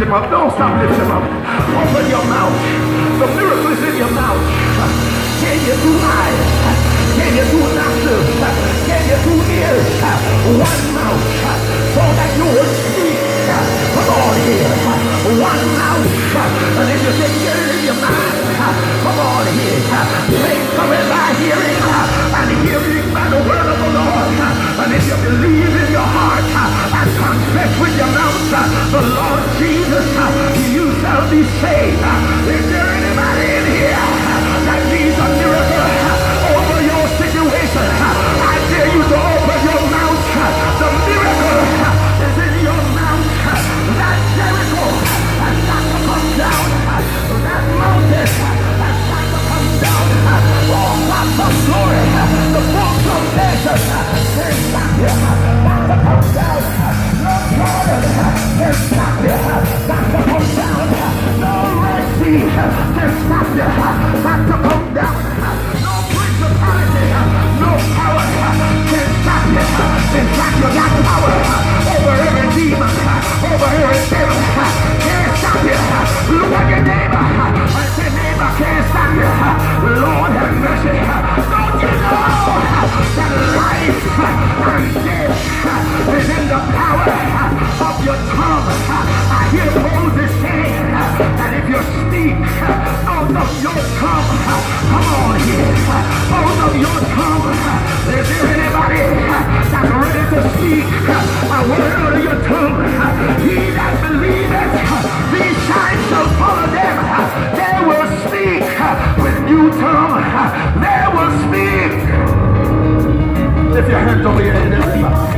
him up. Don't stop lifting him up. Open your mouth. The miracle is in your mouth. Can you do eyes? Can you do nostrils? Can you do ears? One mouth so that you will speak. Come on here. One mouth. And if you say get it in your mind, come on here. Faith coming by hearing, and hearing by the word of the Lord. And if you believe in your heart and confess with your mouth the Lord Jesus, you shall be saved. Is there anybody in here that needs a miracle over your situation? I dare you to open your mouth. The miracle is in your mouth. That Jericho has got to come down. That mountain has got to come down. Oh, God, the glory, the book of nations, there's not here. Got to come down. No Jordan, there's not here. Got to come down. No Red Sea, there's not here. Got to come down. No principality, no power, there's not here. In fact, you got power over every demon, over every devil. Can't stop you. Look at your neighbor and say, neighbor, can't stop you. Lord have mercy. Don't you know that life and death is in the power of your tongue? I hear Moses saying that if you speak out of your tongue, come on here, out of your tongue, is there anybody that's ready to speak a word out of your tongue? He that believeth, these signs shall follow them. They will speak with new tongue. They will speak. Lift your hands over your head, everybody.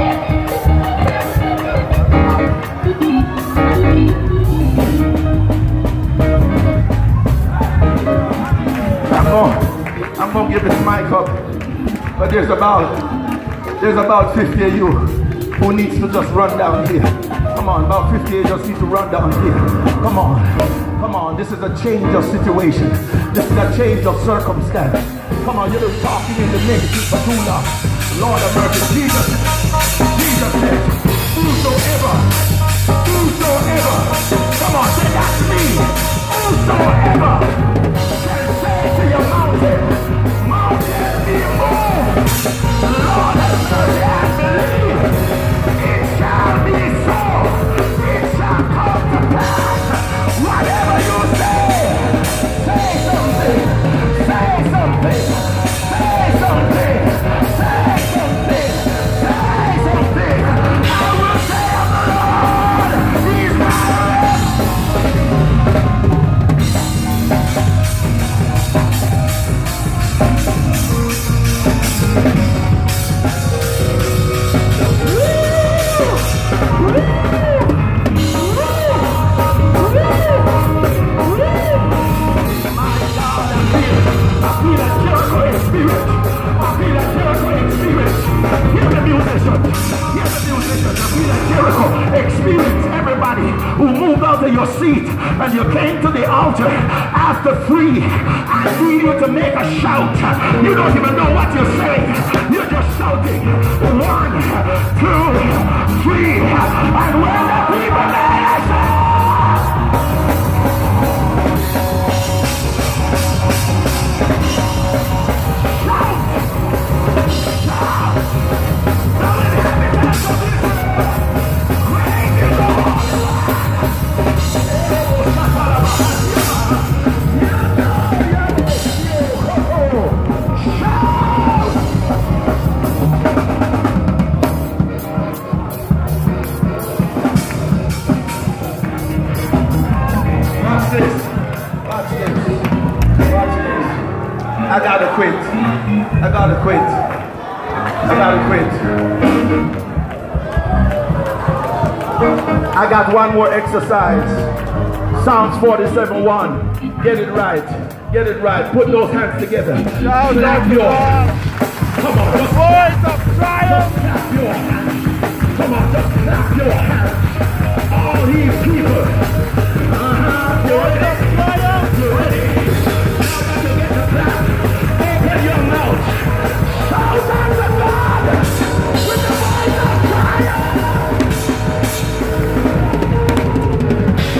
I'm going to give this mic up, but there's about 50 of you who needs to just run down here. Come on, about 50 of you just need to run down here. Come on, this is a change of situation. This is a change of circumstance. Come on, you've been talking in the negative for too long. Lord of mercy, Jesus said, whosoever, come on, say that's me. Whosoever can say to your mountain, be moved. Lord have mercy, I believe it shall be so. It shall come to pass. Whatever you say something. Say something. I will say of the Lord, He's my experience. Everybody who moved out of your seat and you came to the altar after 3, I need you to make a shout. You don't even know what you're saying. You're just shouting 1, 2, 3, and when the people made a shout. I gotta quit. I got one more exercise. Psalms 47:1. Get it right. Put those hands together. Shout clap your hands. Come on, the voice of triumph. Just clap your hands. Come on, just clap your hands. All these people. You're ready. You're ready. Now that you get the clap, open your mouth. Shout unto God with the voice of triumph.